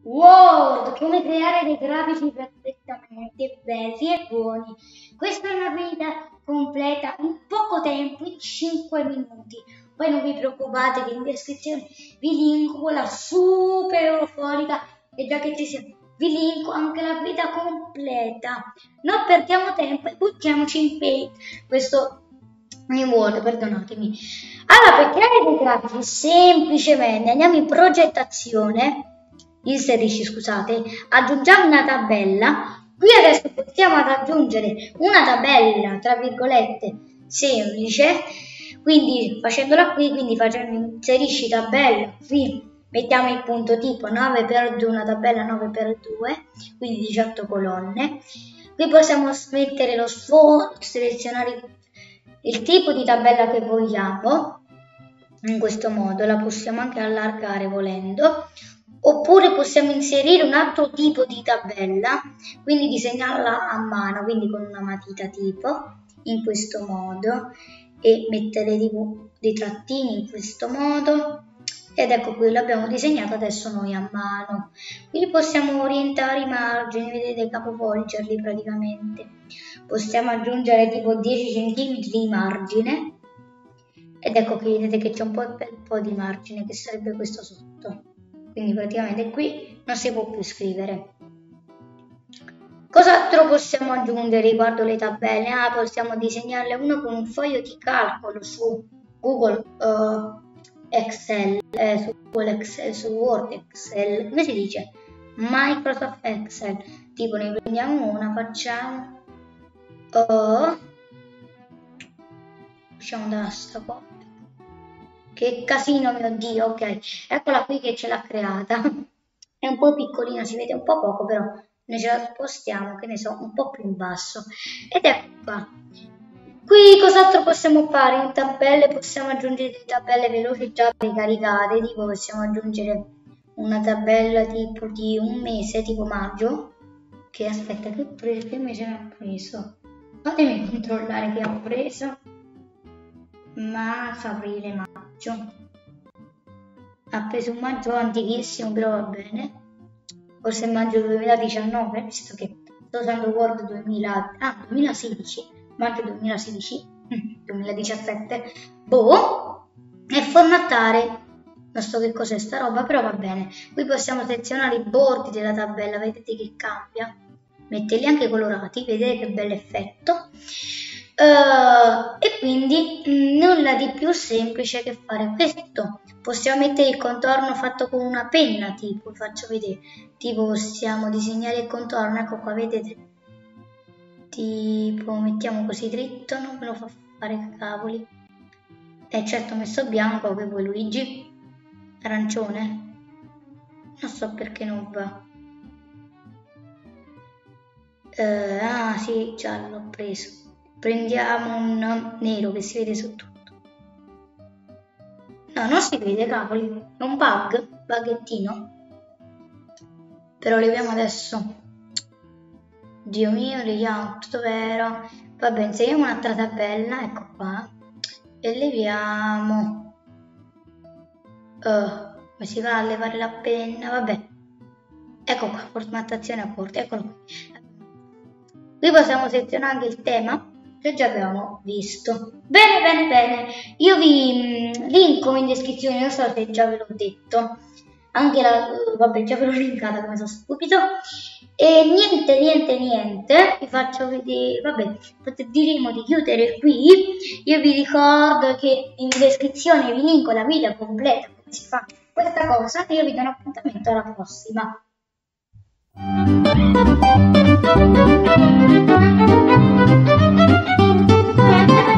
Word, come creare dei grafici perfettamente belli e buoni. Questa è una guida completa in poco tempo, in 5 minuti. Poi non vi preoccupate che in descrizione vi linko la super eurofonica e già che ci siamo vi linko anche la guida completa. Non perdiamo tempo e buttiamoci in Paint, questo in Word, perdonatemi. Allora, per creare dei grafici semplicemente andiamo in progettazione, inserisci, scusate, aggiungiamo una tabella. Qui adesso possiamo aggiungere una tabella, tra virgolette, semplice, quindi facendola qui, quindi inserisci tabella, qui mettiamo il punto tipo 9x2, una tabella 9x2, quindi 18 colonne. Qui possiamo mettere lo sfondo, selezionare il tipo di tabella che vogliamo, in questo modo la possiamo anche allargare volendo, oppure possiamo inserire un altro tipo di tabella, quindi disegnarla a mano, quindi con una matita tipo, in questo modo, e mettere dei trattini in questo modo, ed ecco qui l'abbiamo disegnato adesso noi a mano. Quindi possiamo orientare i margini, vedete, capovolgerli praticamente. Possiamo aggiungere tipo 10 cm di margine, ed ecco che vedete che c'è un bel po' di margine che sarebbe questo sotto. Quindi praticamente qui non si può più scrivere. Cos'altro possiamo aggiungere riguardo le tabelle? Possiamo disegnarle uno con un foglio di calcolo su Google Excel, su Word Excel, come si dice? Microsoft Excel. Tipo ne prendiamo una, facciamo da sta qua. Che casino, mio Dio, ok. Eccola qui che ce l'ha creata. È un po' piccolina, si vede un po' poco, però noi ce la spostiamo, che ne so, un po' più in basso. Ed ecco qua. Qui cos'altro possiamo fare? In tabelle possiamo aggiungere delle tabelle veloci già precaricate, tipo possiamo aggiungere una tabella tipo di un mese, tipo maggio. Che aspetta, che mese ha preso? Fatemi controllare che ha preso. Marzo, aprile, maggio. Ha preso un maggio antichissimo, però va bene. Forse maggio 2019, visto che sto usando Word 2016, maggio 2016, 2017. Boh, e formattare. Non so che cos'è sta roba, però va bene. Qui possiamo selezionare i bordi della tabella, vedete che cambia. Metterli anche colorati, vedete che bel effetto. E quindi nulla di più semplice che fare questo. Possiamo mettere il contorno fatto con una penna, tipo, faccio vedere, tipo possiamo disegnare il contorno, ecco qua, vedete, tipo mettiamo così dritto, non me lo fa fare, cavoli, certo ho messo bianco, che vuoi Luigi? Arancione? Non so perché non va. Sì, giallo l'ho preso. Prendiamo un nero che si vede su tutto. No, non si vede, cavoli. È un buggettino. Però leviamo adesso. Dio mio, leviamo tutto vero. Vabbè, inseriamo un'altra tabella, ecco qua. E leviamo. Come si fa a levare la penna? Vabbè. Ecco qua, formattazione a corte, eccolo qui. Qui possiamo selezionare anche il tema, che già abbiamo visto. Bene, bene, bene. Io vi linko in descrizione, non so se già ve l'ho detto. Anche la... vabbè, già ve l'ho linkata come sono stupido. E niente. Vi faccio vedere... Vabbè, diremo di chiudere qui. Io vi ricordo che in descrizione vi linko la video completa, come si fa questa cosa. E io vi do un appuntamento alla prossima. Thank you.